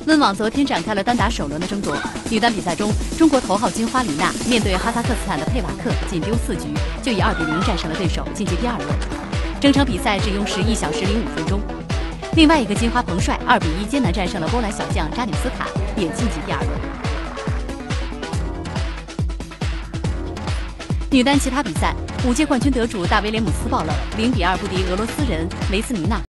温网昨天展开了单打首轮的争夺。女单比赛中，中国头号金花李娜面对哈萨克斯坦的佩瓦克，仅丢4局就以2比0战胜了对手，晋级第2轮。整场比赛只用时1小时05分钟。另外一个金花彭帅2比1艰难战胜了波兰小将扎纽斯卡，也晋级第2轮。女单其他比赛，5届冠军得主大威廉姆斯爆冷，0比2不敌俄罗斯人维斯尼娜。